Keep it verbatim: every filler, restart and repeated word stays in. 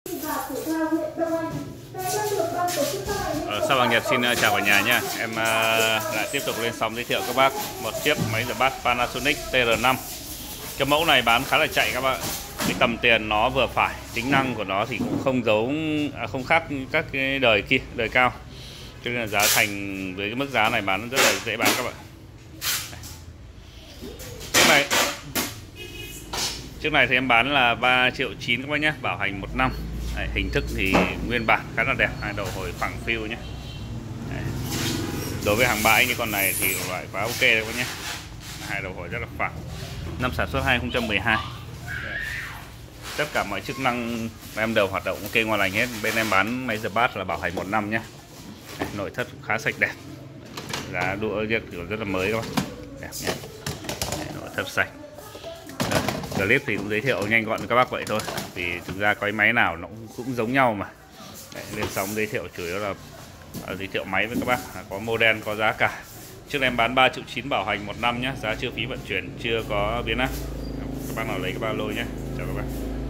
Ờ, Sao Bàng Nhật xin uh, chào cả nhà nhé. Em uh, lại tiếp tục lên sóng giới thiệu các bác một chiếc máy rửa bát Panasonic T R năm. Cái mẫu này bán khá là chạy các bạn. Cái tầm tiền nó vừa phải, tính năng của nó thì cũng không giống, à, không khác các cái đời kia, đời cao. Cho nên là giá thành với cái mức giá này bán rất là dễ bán các bạn. Chiếc này, chiếc này thì em bán là ba triệu chín các bác nhé, bảo hành một năm. Đấy, hình thức thì nguyên bản khá là đẹp, hai đầu hồi phẳng phiu nhé. Đấy. Đối với hàng bãi như con này thì loại quá ok đấy các nhé, hai đầu hồi rất là phẳng. Năm sản xuất hai nghìn không trăm mười hai. Đấy. Tất cả mọi chức năng em đều hoạt động ok ngon lành hết. Bên em bán máy rửa bát là bảo hành một năm nhé. Đấy, nội thất khá sạch đẹp, giá đũa kiểu rất là mới các bạn, đẹp nhé. Đấy, nội thất sạch. Đấy. Clip thì cũng giới thiệu nhanh gọn với các bác vậy thôi, vì thực ra cái máy nào nó cũng giống nhau mà. Đấy, lên sóng giới thiệu chủ yếu là giới thiệu máy với các bác, có model có giá cả. Trước em bán ba triệu chín bảo hành một năm nhé, giá chưa phí vận chuyển, chưa có biến áp. Các bác nào lấy cái ba lô nhé. Chào các bác.